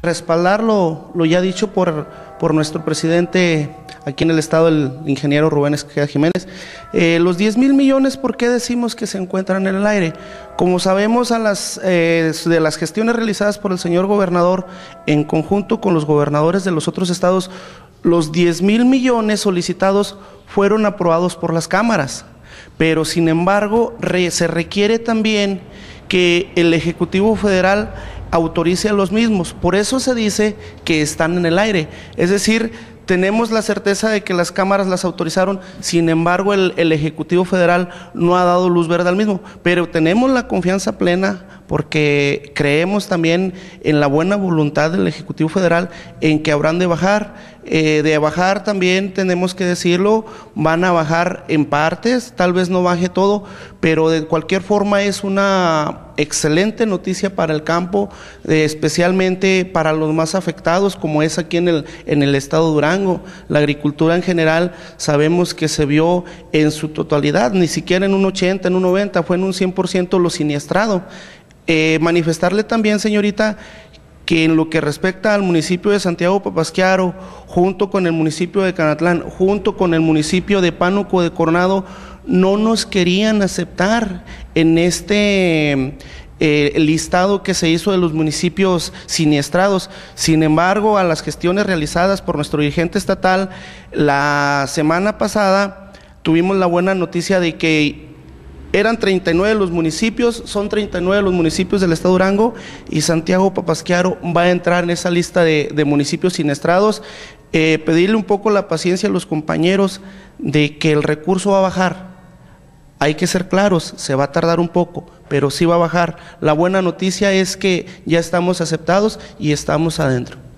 Respaldar lo ya dicho por nuestro presidente aquí en el estado, el ingeniero Rubén Esqueda Jiménez. Los 10,000 millones, ¿por qué decimos que se encuentran en el aire? Como sabemos, de las gestiones realizadas por el señor gobernador en conjunto con los gobernadores de los otros estados, los 10,000 millones solicitados fueron aprobados por las cámaras, pero sin embargo se requiere también que el Ejecutivo Federal autorice a los mismos. Por eso se dice que están en el aire. Es decir, tenemos la certeza de que las cámaras las autorizaron, sin embargo el Ejecutivo Federal no ha dado luz verde al mismo, pero tenemos la confianza plena porque creemos también en la buena voluntad del Ejecutivo Federal en que habrán de bajar. De bajar también tenemos que decirlo, van a bajar en partes, tal vez no baje todo, pero de cualquier forma es una excelente noticia para el campo, especialmente para los más afectados, como es aquí en el estado de Durango. La agricultura en general sabemos que se vio en su totalidad, ni siquiera en un 80, en un 90, fue en un 100% lo siniestrado. Manifestarle también, señorita, que en lo que respecta al municipio de Santiago Papasquiaro, junto con el municipio de Canatlán, junto con el municipio de Pánuco de Coronado, no nos querían aceptar en este listado que se hizo de los municipios siniestrados. Sin embargo, a las gestiones realizadas por nuestro dirigente estatal, la semana pasada tuvimos la buena noticia de que eran 39 los municipios, son 39 los municipios del estado de Durango, y Santiago Papasquiaro va a entrar en esa lista de municipios siniestrados. Pedirle un poco la paciencia a los compañeros de que el recurso va a bajar. Hay que ser claros, se va a tardar un poco, pero sí va a bajar. La buena noticia es que ya estamos aceptados y estamos adentro.